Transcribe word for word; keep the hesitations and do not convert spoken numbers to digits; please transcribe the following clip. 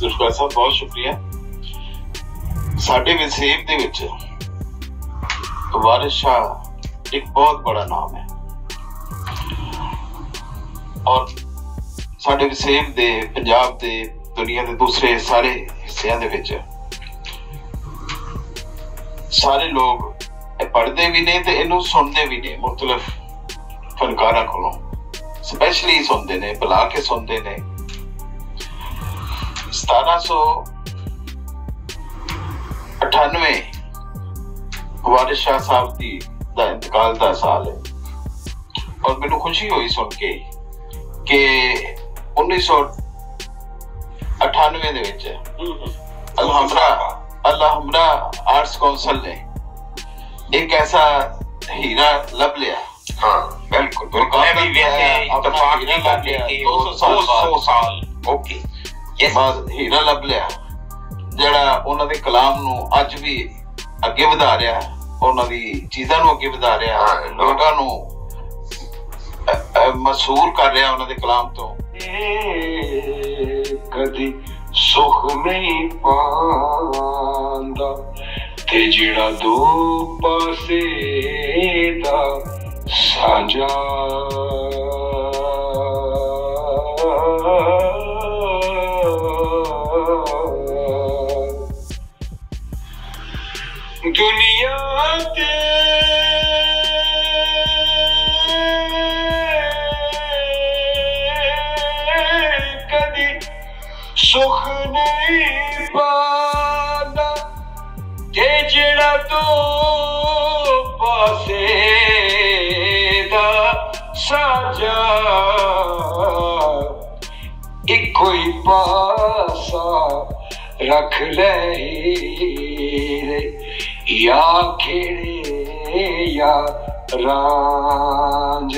जुल्फकार साहब बहुत शुक्रिया। साडे वसीब दे विच वारिस शाह एक बहुत बड़ा नाम है और साडे वसीब दे पंजाब दे दुनिया के दूसरे सारे हिस्सों दे विच सारे लोग पढ़ते भी ने ते इनू सुनते भी ने। मुख्तलिफ फनकारां कोलों स्पैशली सुनते ने, बुला के सुनते ने। सतारह सौ अठानवे वारिस शाह साहब की दा इंतकाल का साल है और मैनू खुशी हुई सुन के कि उन्नीस सौ अठानवे दे विच अल-हमरा अल-हमरा आर्ट्स काउंसिल ने एक ऐसा हीरा लब लिया। हाँ बिल्कुल बिल्कुल मैं भी वैसे इत्तेफाक नहीं कर लिया दो सौ साल ओके यस बाद हीरा लब लिया ਜਿਹੜਾ ਉਹਨਾਂ ਦੇ ਕਲਾਮ ਨੂੰ ਅੱਜ ਵੀ ਅੱਗੇ ਵਧਾ ਰਿਹਾ, ਉਹਨਾਂ ਦੀ ਚੀਜ਼ਾਂ ਨੂੰ ਅੱਗੇ ਵਧਾ ਰਿਹਾ, ਲੋਕਾਂ ਨੂੰ ਮਸਹੂਰ ਕਰ ਰਿਹਾ ਉਹਨਾਂ ਦੇ ਕਲਾਮ ਤੋਂ। ਕਦੀ ਸੁਖ ਨਹੀਂ ਪਾਂਦਾ ਤੇ ਜਿਹੜਾ ਦੋ ਪਾਸੇ ਦਾ ਸਾਂਝਾ दुनिया ते कदी सुख नहीं पांदा ते जेड़ा दो पासे दा साझा इको ही पासा रख ले या खेड़े या रांझा।